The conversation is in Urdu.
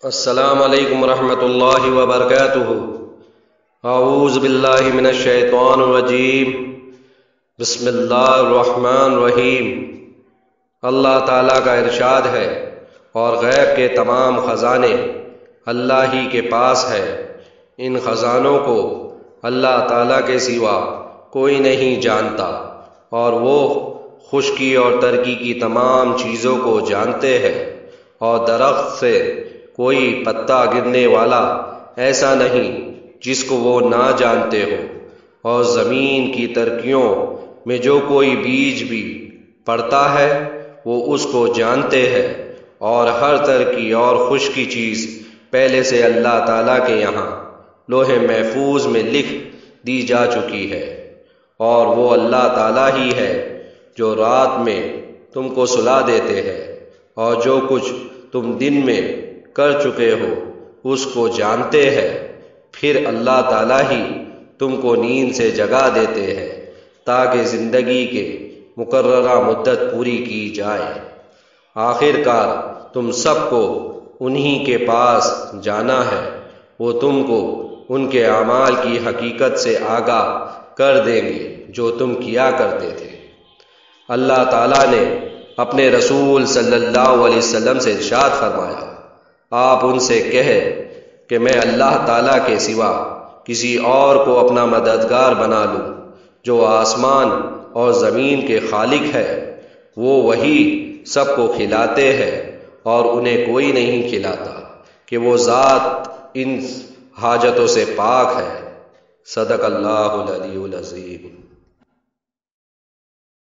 السلام علیکم ورحمۃ اللہ وبرکاتہ۔ اعوذ باللہ من الشیطان الرجیم، بسم اللہ الرحمن الرحیم۔ اللہ تعالیٰ کا ارشاد ہے، اور غیب کے تمام خزانے اللہ ہی کے پاس ہے۔ ان خزانوں کو اللہ تعالیٰ کے سوا کوئی نہیں جانتا، اور وہ خشکی اور ترکی کی تمام چیزوں کو جانتے ہیں، اور درخت سے کوئی پتا گرنے والا ایسا نہیں جس کو وہ نہ جانتے ہو، اور زمین کی ترکیوں میں جو کوئی بیج بھی پڑتا ہے وہ اس کو جانتے ہیں، اور ہر ترکی اور خشکی چیز پہلے سے اللہ تعالیٰ کے یہاں لوح محفوظ میں لکھ دی جا چکی ہے۔ اور وہ اللہ تعالیٰ ہی ہے جو رات میں تم کو سلا دیتے ہیں، اور جو کچھ تم دن میں کر چکے ہو اس کو جانتے ہیں۔ پھر اللہ تعالیٰ ہی تم کو نیند سے جگا دیتے ہیں تاکہ زندگی کے مقررہ مدت پوری کی جائے۔ آخر کار تم سب کو انہی کے پاس جانا ہے، وہ تم کو ان کے اعمال کی حقیقت سے آگاہ کر دیں گے جو تم کیا کرتے تھے۔ اللہ تعالیٰ نے اپنے رسول صلی اللہ علیہ وسلم سے ارشاد فرمایا، آپ ان سے کہے کہ میں اللہ تعالیٰ کے سوا کسی اور کو اپنا مددگار بنا لوں جو آسمان اور زمین کے خالق ہے۔ وہ وہی سب کو کھلاتے ہیں اور انہیں کوئی نہیں کھلاتا کہ وہ ذات ان حاجتوں سے پاک ہے۔ صدق اللہ العلی العظیم۔